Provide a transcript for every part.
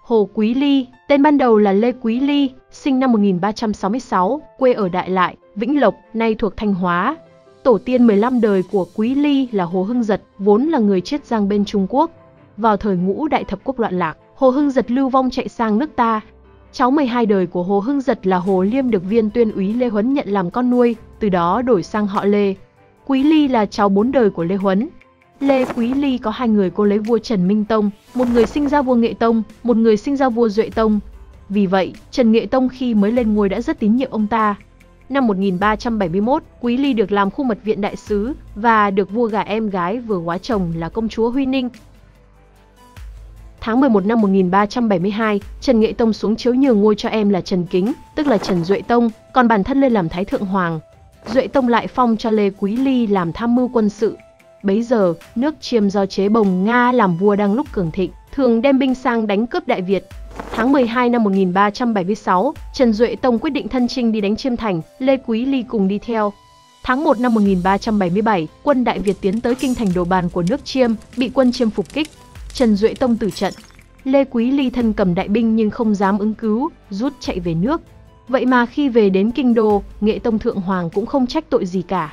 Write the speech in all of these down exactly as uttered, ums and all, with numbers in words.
Hồ Quý Ly, tên ban đầu là Lê Quý Ly, sinh năm một nghìn ba trăm sáu mươi sáu, quê ở Đại Lại, Vĩnh Lộc, nay thuộc Thanh Hóa. Tổ tiên mười lăm đời của Quý Ly là Hồ Hưng Giật, vốn là người Chiết Giang bên Trung Quốc. Vào thời ngũ đại thập quốc loạn lạc, Hồ Hưng Giật lưu vong chạy sang nước ta. Cháu mười hai đời của Hồ Hưng Giật là Hồ Liêm được Viên Tuyên úy Lê Huấn nhận làm con nuôi, từ đó đổi sang họ Lê. Quý Ly là cháu bốn đời của Lê Huấn. Lê Quý Ly có hai người cô lấy vua Trần Minh Tông, một người sinh ra vua Nghệ Tông, một người sinh ra vua Duệ Tông. Vì vậy, Trần Nghệ Tông khi mới lên ngôi đã rất tín nhiệm ông ta. Năm một nghìn ba trăm bảy mươi mốt, Quý Ly được làm khu mật viện đại sứ và được vua gả em gái vừa góa chồng là công chúa Huy Ninh. Tháng mười một năm một nghìn ba trăm bảy mươi hai, Trần Nghệ Tông xuống chiếu nhường ngôi cho em là Trần Kính, tức là Trần Duệ Tông, còn bản thân lên làm Thái Thượng Hoàng. Duệ Tông lại phong cho Lê Quý Ly làm tham mưu quân sự. Bấy giờ, nước Chiêm do Chế Bồng Nga làm vua đang lúc cường thịnh, thường đem binh sang đánh cướp Đại Việt. Tháng mười hai năm một nghìn ba trăm bảy mươi sáu, Trần Duệ Tông quyết định thân chinh đi đánh Chiêm Thành, Lê Quý Ly cùng đi theo. Tháng một năm một nghìn ba trăm bảy mươi bảy, quân Đại Việt tiến tới kinh thành Đồ Bàn của nước Chiêm, bị quân Chiêm phục kích. Trần Duệ Tông tử trận. Lê Quý Ly thân cầm đại binh nhưng không dám ứng cứu, rút chạy về nước. Vậy mà khi về đến kinh đô, Nghệ Tông Thượng Hoàng cũng không trách tội gì cả.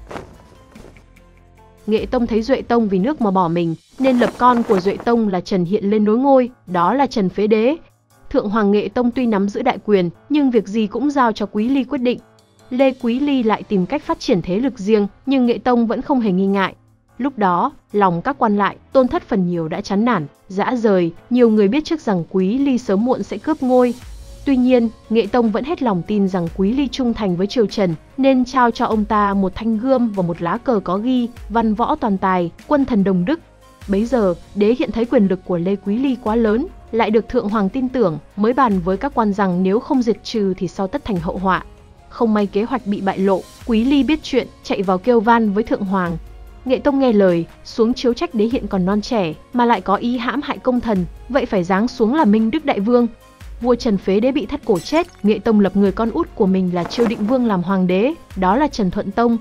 Nghệ Tông thấy Duệ Tông vì nước mà bỏ mình, nên lập con của Duệ Tông là Trần Hiện lên nối ngôi, đó là Trần Phế Đế. Thượng Hoàng Nghệ Tông tuy nắm giữ đại quyền, nhưng việc gì cũng giao cho Quý Ly quyết định. Lê Quý Ly lại tìm cách phát triển thế lực riêng, nhưng Nghệ Tông vẫn không hề nghi ngại. Lúc đó, lòng các quan lại, Tôn Thất phần nhiều đã chán nản, rã rời, nhiều người biết trước rằng Quý Ly sớm muộn sẽ cướp ngôi. Tuy nhiên, Nghệ Tông vẫn hết lòng tin rằng Quý Ly trung thành với triều Trần, nên trao cho ông ta một thanh gươm và một lá cờ có ghi văn võ toàn tài, quân thần đồng đức. Bấy giờ, Đế Hiện thấy quyền lực của Lê Quý Ly quá lớn, lại được Thượng Hoàng tin tưởng, mới bàn với các quan rằng nếu không diệt trừ thì sau tất thành hậu họa. Không may kế hoạch bị bại lộ, Quý Ly biết chuyện, chạy vào kêu van với Thượng Hoàng. Nghệ Tông nghe lời, xuống chiếu trách Đế Hiện còn non trẻ, mà lại có ý hãm hại công thần, vậy phải giáng xuống là Minh Đức Đại Vương. Vua Trần Phế Đế bị thắt cổ chết, Nghệ Tông lập người con út của mình là Chiêu Định Vương làm hoàng đế, đó là Trần Thuận Tông.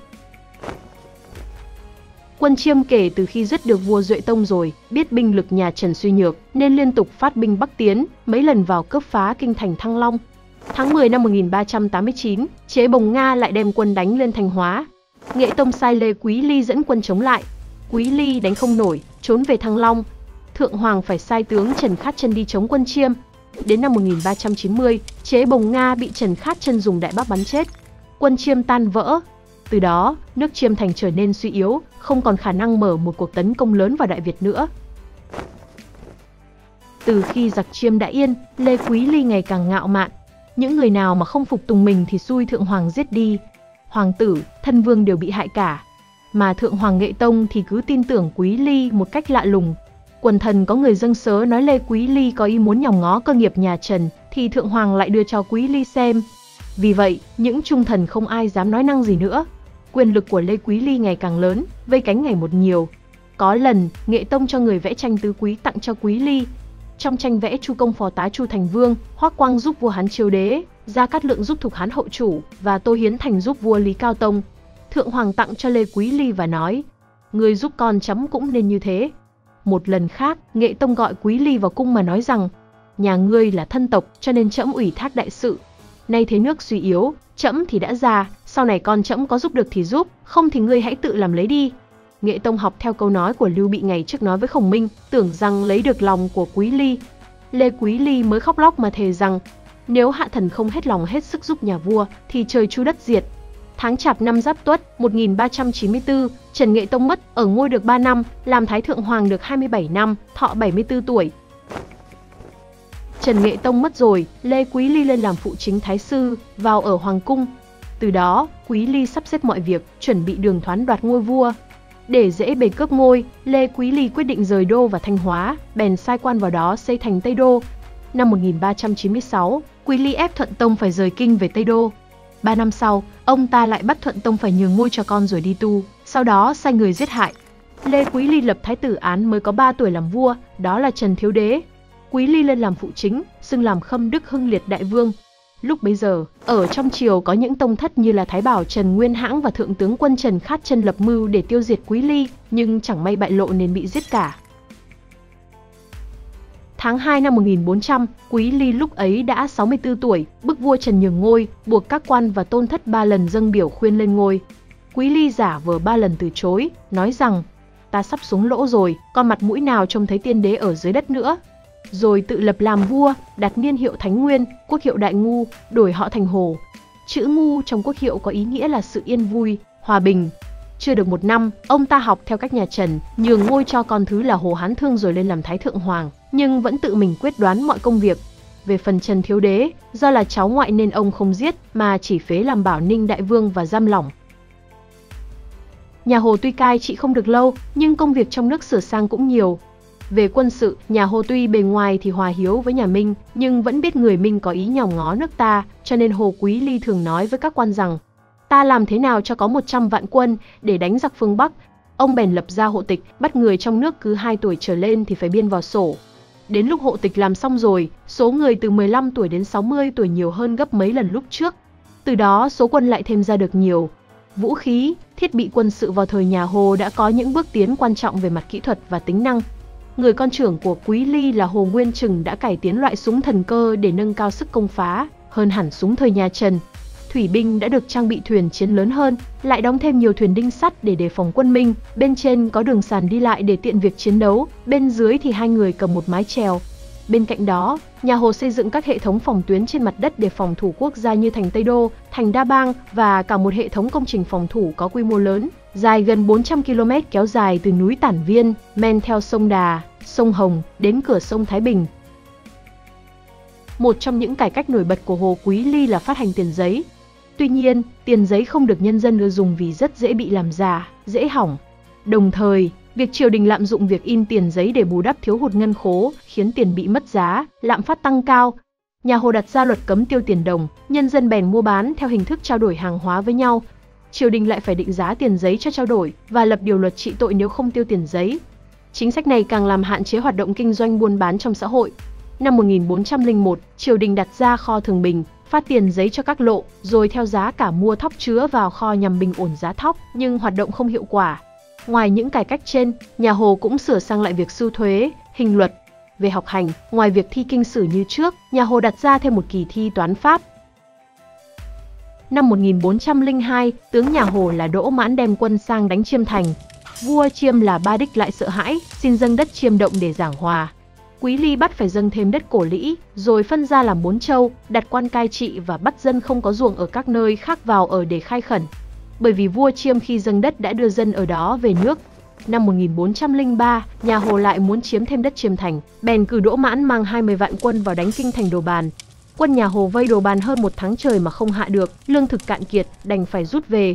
Quân Chiêm kể từ khi giết được vua Duệ Tông rồi, biết binh lực nhà Trần suy nhược, nên liên tục phát binh bắc tiến, mấy lần vào cướp phá kinh thành Thăng Long. Tháng mười năm một nghìn ba trăm tám mươi chín, Chế Bồng Nga lại đem quân đánh lên Thanh Hóa. Nghệ Tông sai Lê Quý Ly dẫn quân chống lại. Quý Ly đánh không nổi, trốn về Thăng Long. Thượng Hoàng phải sai tướng Trần Khát Chân đi chống quân Chiêm. Đến năm một nghìn ba trăm chín mươi, Chế Bồng Nga bị Trần Khát Chân dùng đại bác bắn chết. Quân Chiêm tan vỡ. Từ đó, nước Chiêm Thành trở nên suy yếu, không còn khả năng mở một cuộc tấn công lớn vào Đại Việt nữa. Từ khi giặc Chiêm đã yên, Lê Quý Ly ngày càng ngạo mạn. Những người nào mà không phục tùng mình thì xui Thượng Hoàng giết đi. Hoàng tử, thân vương đều bị hại cả. Mà Thượng Hoàng Nghệ Tông thì cứ tin tưởng Quý Ly một cách lạ lùng. Quần thần có người dâng sớ nói Lê Quý Ly có ý muốn nhòm ngó cơ nghiệp nhà Trần, thì Thượng Hoàng lại đưa cho Quý Ly xem. Vì vậy, những trung thần không ai dám nói năng gì nữa. Quyền lực của Lê Quý Ly ngày càng lớn, vây cánh ngày một nhiều. Có lần, Nghệ Tông cho người vẽ tranh tứ quý tặng cho Quý Ly. Trong tranh vẽ Chu Công phò tá Chu Thành Vương, Hoắc Quang giúp vua Hán Chiêu Đế, Gia Cát Lượng giúp Thục Hán hậu chủ và Tô Hiến Thành giúp vua Lý Cao Tông. Thượng Hoàng tặng cho Lê Quý Ly và nói, người giúp con chấm cũng nên như thế. Một lần khác, Nghệ Tông gọi Quý Ly vào cung mà nói rằng, nhà ngươi là thân tộc cho nên trẫm ủy thác đại sự. Nay thế nước suy yếu, trẫm thì đã già, sau này con trẫm có giúp được thì giúp, không thì ngươi hãy tự làm lấy đi. Nghệ Tông học theo câu nói của Lưu Bị ngày trước nói với Khổng Minh, tưởng rằng lấy được lòng của Quý Ly. Lê Quý Ly mới khóc lóc mà thề rằng, nếu hạ thần không hết lòng hết sức giúp nhà vua, thì trời chu đất diệt. Tháng Chạp năm Giáp Tuất một nghìn ba trăm chín mươi tư, Trần Nghệ Tông mất, ở ngôi được ba năm, làm Thái Thượng Hoàng được hai mươi bảy năm, thọ bảy mươi tư tuổi. Trần Nghệ Tông mất rồi, Lê Quý Ly lên làm phụ chính thái sư, vào ở Hoàng cung. Từ đó, Quý Ly sắp xếp mọi việc, chuẩn bị đường thoán đoạt ngôi vua. Để dễ bề cướp ngôi, Lê Quý Ly quyết định rời đô vào Thanh Hóa, bèn sai quan vào đó xây thành Tây Đô. Năm một nghìn ba trăm chín mươi sáu, Quý Ly ép Thuận Tông phải rời kinh về Tây Đô. Ba năm sau, ông ta lại bắt Thuận Tông phải nhường ngôi cho con rồi đi tu, sau đó sai người giết hại. Lê Quý Ly lập thái tử Án mới có ba tuổi làm vua, đó là Trần Thiếu Đế. Quý Ly lên làm phụ chính, xưng làm Khâm Đức Hưng Liệt Đại Vương. Lúc bấy giờ, ở trong triều có những tông thất như là Thái Bảo Trần Nguyên Hãng và Thượng tướng quân Trần Khát Chân lập mưu để tiêu diệt Quý Ly, nhưng chẳng may bại lộ nên bị giết cả. Tháng hai năm một nghìn bốn trăm, Quý Ly lúc ấy đã sáu mươi tư tuổi, bức vua Trần nhường ngôi, buộc các quan và tôn thất ba lần dâng biểu khuyên lên ngôi. Quý Ly giả vờ ba lần từ chối, nói rằng: ta sắp xuống lỗ rồi, còn mặt mũi nào trông thấy tiên đế ở dưới đất nữa. Rồi tự lập làm vua, đặt niên hiệu Thánh Nguyên, quốc hiệu Đại Ngu, đổi họ thành Hồ. Chữ Ngu trong quốc hiệu có ý nghĩa là sự yên vui, hòa bình. Chưa được một năm, ông ta học theo cách nhà Trần, nhường ngôi cho con thứ là Hồ Hán Thương rồi lên làm Thái Thượng Hoàng, nhưng vẫn tự mình quyết đoán mọi công việc. Về phần Trần Thiếu Đế, do là cháu ngoại nên ông không giết, mà chỉ phế làm Bảo Ninh Đại Vương và giam lỏng. Nhà Hồ tuy cai trị không được lâu, nhưng công việc trong nước sửa sang cũng nhiều. Về quân sự, nhà Hồ tuy bề ngoài thì hòa hiếu với nhà Minh, nhưng vẫn biết người Minh có ý nhòm ngó nước ta, cho nên Hồ Quý Ly thường nói với các quan rằng: ta làm thế nào cho có một trăm vạn quân để đánh giặc phương Bắc. Ông bèn lập ra hộ tịch, bắt người trong nước cứ hai tuổi trở lên thì phải biên vào sổ. Đến lúc hộ tịch làm xong rồi, số người từ mười lăm tuổi đến sáu mươi tuổi nhiều hơn gấp mấy lần lúc trước. Từ đó số quân lại thêm ra được nhiều. Vũ khí, thiết bị quân sự vào thời nhà Hồ đã có những bước tiến quan trọng về mặt kỹ thuật và tính năng. Người con trưởng của Quý Ly là Hồ Nguyên Trừng đã cải tiến loại súng thần cơ để nâng cao sức công phá, hơn hẳn súng thời nhà Trần. Thủy binh đã được trang bị thuyền chiến lớn hơn, lại đóng thêm nhiều thuyền đinh sắt để đề phòng quân Minh, bên trên có đường sàn đi lại để tiện việc chiến đấu, bên dưới thì hai người cầm một mái chèo. Bên cạnh đó, nhà Hồ xây dựng các hệ thống phòng tuyến trên mặt đất để phòng thủ quốc gia như thành Tây Đô, thành Đa Bang và cả một hệ thống công trình phòng thủ có quy mô lớn, dài gần bốn trăm ki lô mét kéo dài từ núi Tản Viên, men theo sông Đà, sông Hồng đến cửa sông Thái Bình. Một trong những cải cách nổi bật của Hồ Quý Ly là phát hành tiền giấy. Tuy nhiên, tiền giấy không được nhân dân ưa dùng vì rất dễ bị làm giả, dễ hỏng. Đồng thời, việc triều đình lạm dụng việc in tiền giấy để bù đắp thiếu hụt ngân khố, khiến tiền bị mất giá, lạm phát tăng cao. Nhà Hồ đặt ra luật cấm tiêu tiền đồng, nhân dân bèn mua bán theo hình thức trao đổi hàng hóa với nhau. Triều đình lại phải định giá tiền giấy cho trao đổi và lập điều luật trị tội nếu không tiêu tiền giấy. Chính sách này càng làm hạn chế hoạt động kinh doanh buôn bán trong xã hội. Năm một nghìn bốn trăm lẻ một, triều đình đặt ra kho thường bình, phát tiền giấy cho các lộ, rồi theo giá cả mua thóc chứa vào kho nhằm bình ổn giá thóc, nhưng hoạt động không hiệu quả. Ngoài những cải cách trên, nhà Hồ cũng sửa sang lại việc sưu thuế, hình luật. Về học hành, ngoài việc thi kinh sử như trước, nhà Hồ đặt ra thêm một kỳ thi toán Pháp. Năm một nghìn bốn trăm lẻ hai, tướng nhà Hồ là Đỗ Mãn đem quân sang đánh Chiêm Thành. Vua Chiêm là Ba Đích lại sợ hãi, xin dâng đất Chiêm Động để giảng hòa. Quý Ly bắt phải dâng thêm đất Cổ Lĩ, rồi phân ra làm bốn châu, đặt quan cai trị và bắt dân không có ruộng ở các nơi khác vào ở để khai khẩn. Bởi vì vua Chiêm khi dâng đất đã đưa dân ở đó về nước. Năm một nghìn bốn trăm lẻ ba, nhà Hồ lại muốn chiếm thêm đất Chiêm Thành, bèn cử Đỗ Mãn mang hai mươi vạn quân vào đánh kinh thành Đồ Bàn. Quân nhà Hồ vây Đồ Bàn hơn một tháng trời mà không hạ được, lương thực cạn kiệt, đành phải rút về.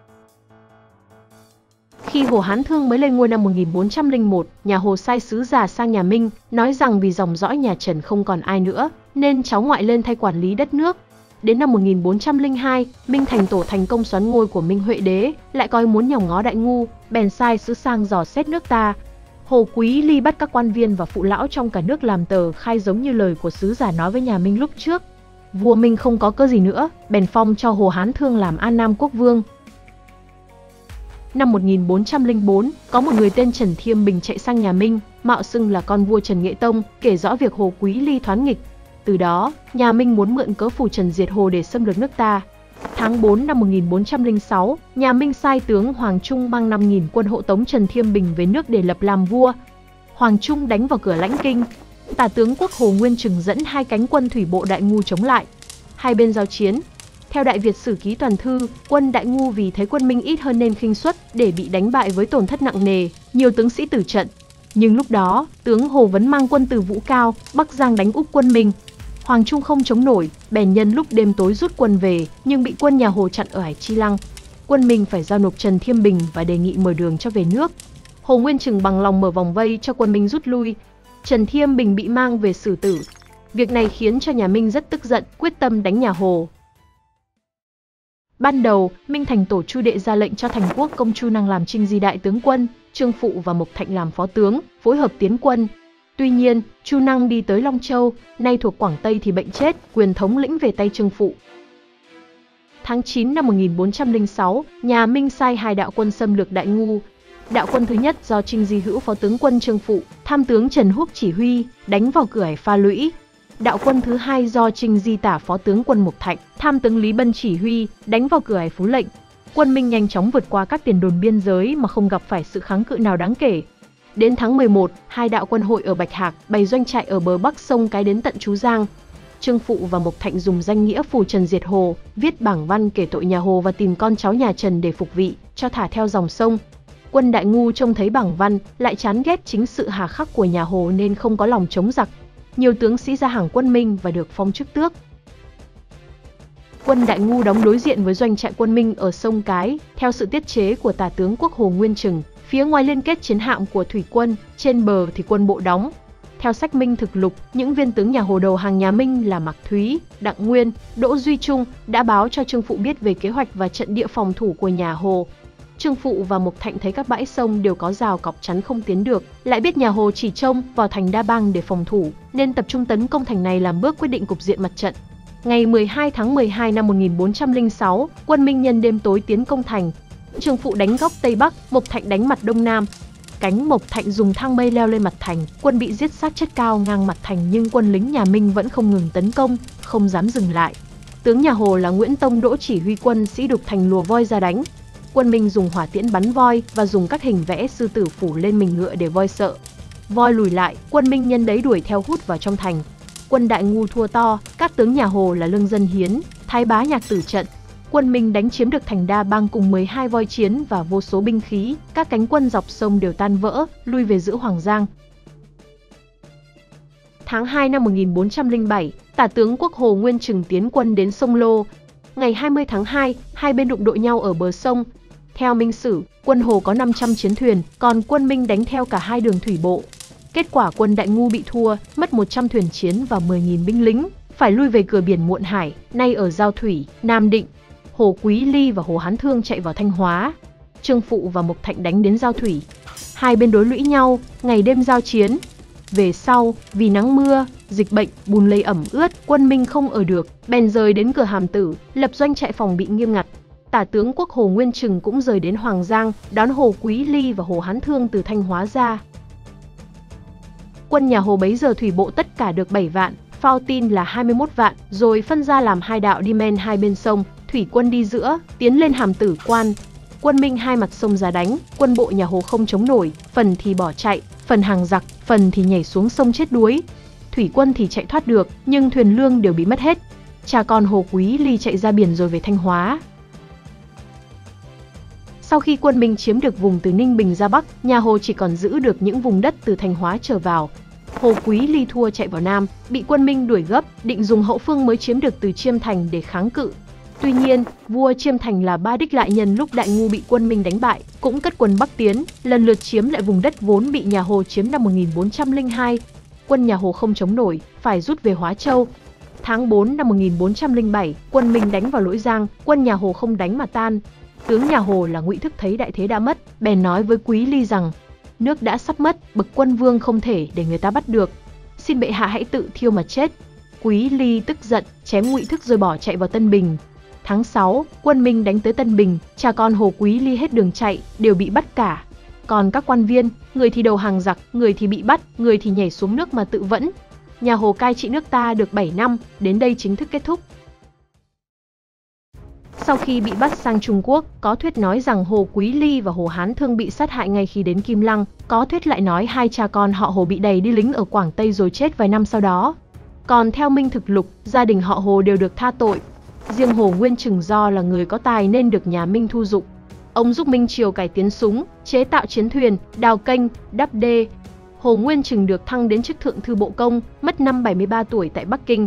Khi Hồ Hán Thương mới lên ngôi năm một nghìn bốn trăm lẻ một, nhà Hồ sai sứ giả sang nhà Minh, nói rằng vì dòng dõi nhà Trần không còn ai nữa, nên cháu ngoại lên thay quản lý đất nước. Đến năm một nghìn bốn trăm lẻ hai, Minh Thành Tổ thành công soán ngôi của Minh Huệ Đế, lại coi muốn nhòm ngó Đại Ngu, bèn sai sứ sang dò xét nước ta. Hồ Quý Ly bắt các quan viên và phụ lão trong cả nước làm tờ khai giống như lời của sứ giả nói với nhà Minh lúc trước. Vua Minh không có cơ gì nữa, bèn phong cho Hồ Hán Thương làm An Nam Quốc Vương. Năm một nghìn bốn trăm lẻ bốn, có một người tên Trần Thiêm Bình chạy sang nhà Minh, mạo xưng là con vua Trần Nghệ Tông, kể rõ việc Hồ Quý Ly thoán nghịch. Từ đó, nhà Minh muốn mượn cớ phù Trần diệt Hồ để xâm lược nước ta. Tháng tư năm một nghìn bốn trăm lẻ sáu, nhà Minh sai tướng Hoàng Trung mang năm nghìn quân hộ tống Trần Thiêm Bình về nước để lập làm vua. Hoàng Trung đánh vào cửa Lãnh Kinh. Tả tướng quốc Hồ Nguyên Trừng dẫn hai cánh quân thủy bộ Đại Ngu chống lại. Hai bên giao chiến. Theo Đại Việt Sử Ký Toàn Thư, quân Đại Ngu vì thấy quân Minh ít hơn nên khinh suất để bị đánh bại với tổn thất nặng nề, nhiều tướng sĩ tử trận. Nhưng lúc đó, tướng Hồ Vấn mang quân từ Vũ Cao, Bắc Giang đánh úp quân Minh. Hoàng Trung không chống nổi, bèn nhân lúc đêm tối rút quân về, nhưng bị quân nhà Hồ chặn ở Hải Chi Lăng. Quân Minh phải giao nộp Trần Thiêm Bình và đề nghị mở đường cho về nước. Hồ Nguyên Trừng bằng lòng mở vòng vây cho quân Minh rút lui. Trần Thiêm Bình bị mang về xử tử. Việc này khiến cho nhà Minh rất tức giận, quyết tâm đánh nhà Hồ. Ban đầu, Minh Thành Tổ Chu Đệ ra lệnh cho Thành Quốc công Chu Năng làm Trinh Di đại tướng quân, Trương Phụ và Mộc Thạnh làm phó tướng, phối hợp tiến quân. Tuy nhiên, Chu Năng đi tới Long Châu, nay thuộc Quảng Tây thì bệnh chết, quyền thống lĩnh về tay Trương Phụ. Tháng chín năm một nghìn bốn trăm lẻ sáu, nhà Minh sai hai đạo quân xâm lược Đại Ngu. Đạo quân thứ nhất do Trinh Di Hữu phó tướng quân Trương Phụ, tham tướng Trần Húc chỉ huy, đánh vào cửa ải Pha Lũy. Đạo quân thứ hai do Trinh Di Tả phó tướng quân Mục Thạnh, tham tướng Lý Bân chỉ huy, đánh vào cửa ải Phú Lệnh. Quân Minh nhanh chóng vượt qua các tiền đồn biên giới mà không gặp phải sự kháng cự nào đáng kể. Đến tháng mười một, hai đạo quân hội ở Bạch Hạc bày doanh trại ở bờ bắc sông Cái đến tận Chú Giang. Trương Phụ và Mục Thạnh dùng danh nghĩa phù Trần diệt Hồ, viết bảng văn kể tội nhà Hồ và tìm con cháu nhà Trần để phục vị, cho thả theo dòng sông. Quân Đại Ngu trông thấy bảng văn, lại chán ghét chính sự hà khắc của nhà Hồ nên không có lòng chống giặc. Nhiều tướng sĩ ra hàng quân Minh và được phong chức tước. Quân Đại Ngu đóng đối diện với doanh trại quân Minh ở sông Cái, theo sự tiết chế của tả tướng quốc Hồ Nguyên Trừng. Phía ngoài liên kết chiến hạm của thủy quân, trên bờ thì quân bộ đóng. Theo sách Minh Thực Lục, những viên tướng nhà Hồ đầu hàng nhà Minh là Mạc Thúy, Đặng Nguyên, Đỗ Duy Trung đã báo cho Trương Phụ biết về kế hoạch và trận địa phòng thủ của nhà Hồ. Trương Phụ và Mục Thạnh thấy các bãi sông đều có rào cọc chắn không tiến được, lại biết nhà Hồ chỉ trông vào thành Đa Bang để phòng thủ, nên tập trung tấn công thành này làm bước quyết định cục diện mặt trận. Ngày mười hai tháng mười hai năm một nghìn bốn trăm lẻ sáu, quân Minh nhân đêm tối tiến công thành. Trương Phụ đánh góc Tây Bắc, Mục Thạnh đánh mặt Đông Nam. Cánh Mục Thạnh dùng thang mây leo lên mặt thành, quân bị giết sát chết cao ngang mặt thành nhưng quân lính nhà Minh vẫn không ngừng tấn công, không dám dừng lại. Tướng nhà Hồ là Nguyễn Tông Đỗ chỉ huy quân sĩ đục thành lùa voi ra đánh. Quân Minh dùng hỏa tiễn bắn voi và dùng các hình vẽ sư tử phủ lên mình ngựa để voi sợ. Voi lùi lại, quân Minh nhân đấy đuổi theo hút vào trong thành. Quân Đại Ngu thua to, các tướng nhà Hồ là Lương Dân Hiến, Thái Bá Nhạc tử trận. Quân Minh đánh chiếm được thành Đa Bang cùng mười hai voi chiến và vô số binh khí, các cánh quân dọc sông đều tan vỡ, lui về giữ Hoàng Giang. Tháng hai năm một nghìn bốn trăm lẻ bảy, tả tướng quốc Hồ Nguyên Trừng tiến quân đến sông Lô. Ngày hai mươi tháng hai, hai bên đụng độ nhau ở bờ sông. Theo Minh Sử, quân Hồ có năm trăm chiến thuyền, còn quân Minh đánh theo cả hai đường thủy bộ. Kết quả quân Đại Ngu bị thua, mất một trăm thuyền chiến và mười nghìn binh lính, phải lui về cửa biển Muộn Hải, nay ở Giao Thủy, Nam Định. Hồ Quý Ly và Hồ Hán Thương chạy vào Thanh Hóa. Trương Phụ và Mục Thạnh đánh đến Giao Thủy. Hai bên đối lũy nhau, ngày đêm giao chiến. Về sau, vì nắng mưa, dịch bệnh, bùn lầy ẩm ướt, quân Minh không ở được, bèn rời đến cửa Hàm Tử, lập doanh trại phòng bị nghiêm ngặt. Tả tướng quốc Hồ Nguyên Trừng cũng rời đến Hoàng Giang, đón Hồ Quý Ly và Hồ Hán Thương từ Thanh Hóa ra. Quân nhà Hồ bấy giờ thủy bộ tất cả được bảy vạn, phao tin là hai mươi mốt vạn, rồi phân ra làm hai đạo đi men hai bên sông, thủy quân đi giữa, tiến lên Hàm Tử Quan. Quân Minh hai mặt sông ra đánh, quân bộ nhà Hồ không chống nổi, phần thì bỏ chạy, phần hàng giặc, phần thì nhảy xuống sông chết đuối. Thủy quân thì chạy thoát được, nhưng thuyền lương đều bị mất hết. Cha con Hồ Quý Ly chạy ra biển rồi về Thanh Hóa. Sau khi quân Minh chiếm được vùng từ Ninh Bình ra Bắc, nhà Hồ chỉ còn giữ được những vùng đất từ Thanh Hóa trở vào. Hồ Quý Ly thua chạy vào Nam, bị quân Minh đuổi gấp, định dùng hậu phương mới chiếm được từ Chiêm Thành để kháng cự. Tuy nhiên, vua Chiêm Thành là Ba Đích Lại nhân lúc Đại Ngu bị quân Minh đánh bại, cũng cất quân Bắc tiến, lần lượt chiếm lại vùng đất vốn bị nhà Hồ chiếm năm một nghìn bốn trăm lẻ hai. Quân nhà Hồ không chống nổi, phải rút về Hóa Châu. Tháng tư năm một nghìn bốn trăm lẻ bảy, quân Minh đánh vào Lỗi Giang, quân nhà Hồ không đánh mà tan. Tướng nhà Hồ là Ngụy Thức thấy đại thế đã mất, bèn nói với Quý Ly rằng: nước đã sắp mất, bậc quân vương không thể để người ta bắt được, xin bệ hạ hãy tự thiêu mà chết. Quý Ly tức giận, chém Ngụy Thức rồi bỏ chạy vào Tân Bình. Tháng sáu, quân Minh đánh tới Tân Bình, cha con Hồ Quý Ly hết đường chạy, đều bị bắt cả. Còn các quan viên, người thì đầu hàng giặc, người thì bị bắt, người thì nhảy xuống nước mà tự vẫn. Nhà Hồ cai trị nước ta được bảy năm, đến đây chính thức kết thúc. Sau khi bị bắt sang Trung Quốc, có thuyết nói rằng Hồ Quý Ly và Hồ Hán Thương bị sát hại ngay khi đến Kim Lăng, có thuyết lại nói hai cha con họ Hồ bị đày đi lính ở Quảng Tây rồi chết vài năm sau đó. Còn theo Minh Thực Lục, gia đình họ Hồ đều được tha tội. Riêng Hồ Nguyên Trừng do là người có tài nên được nhà Minh thu dụng. Ông giúp Minh Triều cải tiến súng, chế tạo chiến thuyền, đào kênh, đắp đê. Hồ Nguyên Trừng được thăng đến chức Thượng Thư Bộ Công, mất năm bảy mươi ba tuổi tại Bắc Kinh.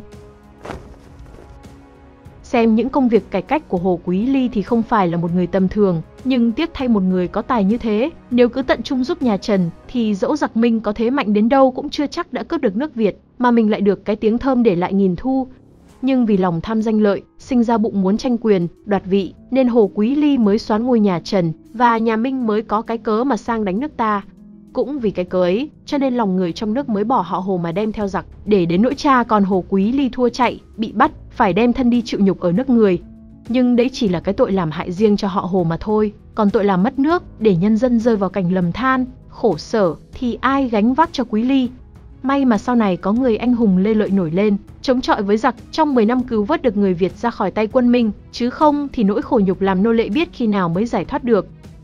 Xem những công việc cải cách của Hồ Quý Ly thì không phải là một người tầm thường, nhưng tiếc thay một người có tài như thế, nếu cứ tận trung giúp nhà Trần, thì dẫu giặc Minh có thế mạnh đến đâu cũng chưa chắc đã cướp được nước Việt, mà mình lại được cái tiếng thơm để lại nghìn thu. Nhưng vì lòng tham danh lợi, sinh ra bụng muốn tranh quyền, đoạt vị, nên Hồ Quý Ly mới soán ngôi nhà Trần, và nhà Minh mới có cái cớ mà sang đánh nước ta. Cũng vì cái cớ ấy, cho nên lòng người trong nước mới bỏ họ Hồ mà đem theo giặc, để đến nỗi cha còn Hồ Quý Ly thua chạy, bị bắt, phải đem thân đi chịu nhục ở nước người. Nhưng đấy chỉ là cái tội làm hại riêng cho họ Hồ mà thôi. Còn tội làm mất nước, để nhân dân rơi vào cảnh lầm than, khổ sở, thì ai gánh vác cho Quý Ly? May mà sau này có người anh hùng Lê Lợi nổi lên, chống chọi với giặc, trong mười năm cứu vớt được người Việt ra khỏi tay quân Minh, chứ không thì nỗi khổ nhục làm nô lệ biết khi nào mới giải thoát được.